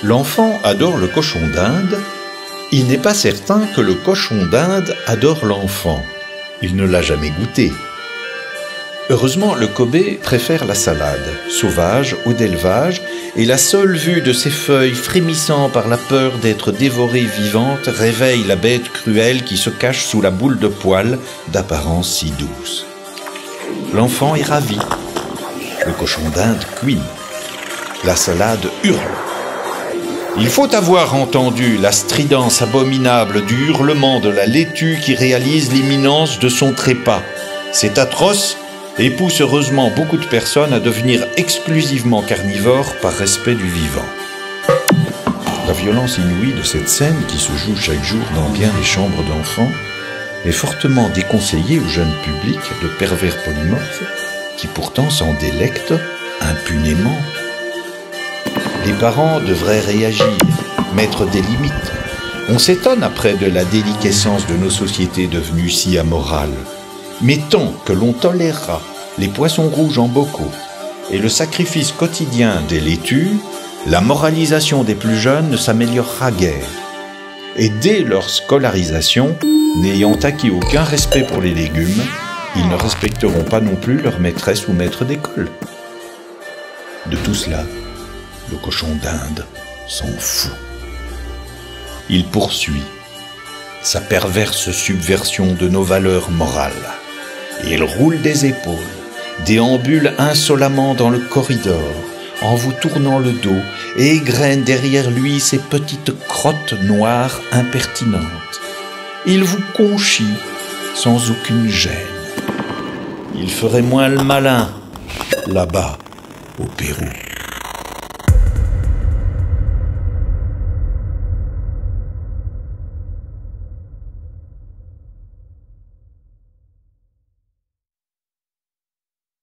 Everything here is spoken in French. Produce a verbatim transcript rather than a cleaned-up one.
L'enfant adore le cochon d'Inde. Il n'est pas certain que le cochon d'Inde adore l'enfant. Il ne l'a jamais goûté. Heureusement, le Kobe préfère la salade, sauvage ou d'élevage, et la seule vue de ses feuilles frémissant par la peur d'être dévorées vivantes réveille la bête cruelle qui se cache sous la boule de poils d'apparence si douce. L'enfant est ravi. Le cochon d'Inde cuit. La salade hurle. Il faut avoir entendu la stridence abominable du hurlement de la laitue qui réalise l'imminence de son trépas. C'est atroce et pousse heureusement beaucoup de personnes à devenir exclusivement carnivores par respect du vivant. La violence inouïe de cette scène, qui se joue chaque jour dans bien les chambres d'enfants, est fortement déconseillée au jeune public de pervers polymorphes qui pourtant s'en délectent impunément. Les parents devraient réagir, mettre des limites. On s'étonne après de la déliquescence de nos sociétés devenues si amorales. Mais tant que l'on tolérera les poissons rouges en bocaux et le sacrifice quotidien des laitues, la moralisation des plus jeunes ne s'améliorera guère. Et dès leur scolarisation, n'ayant acquis aucun respect pour les légumes, ils ne respecteront pas non plus leur maîtresse ou maître d'école. De tout cela, le cochon d'Inde s'en fout. Il poursuit sa perverse subversion de nos valeurs morales. Il roule des épaules, déambule insolemment dans le corridor, en vous tournant le dos, et égrène derrière lui ses petites crottes noires impertinentes. Il vous conchit sans aucune gêne. Il ferait moins le malin, là-bas, au Pérou.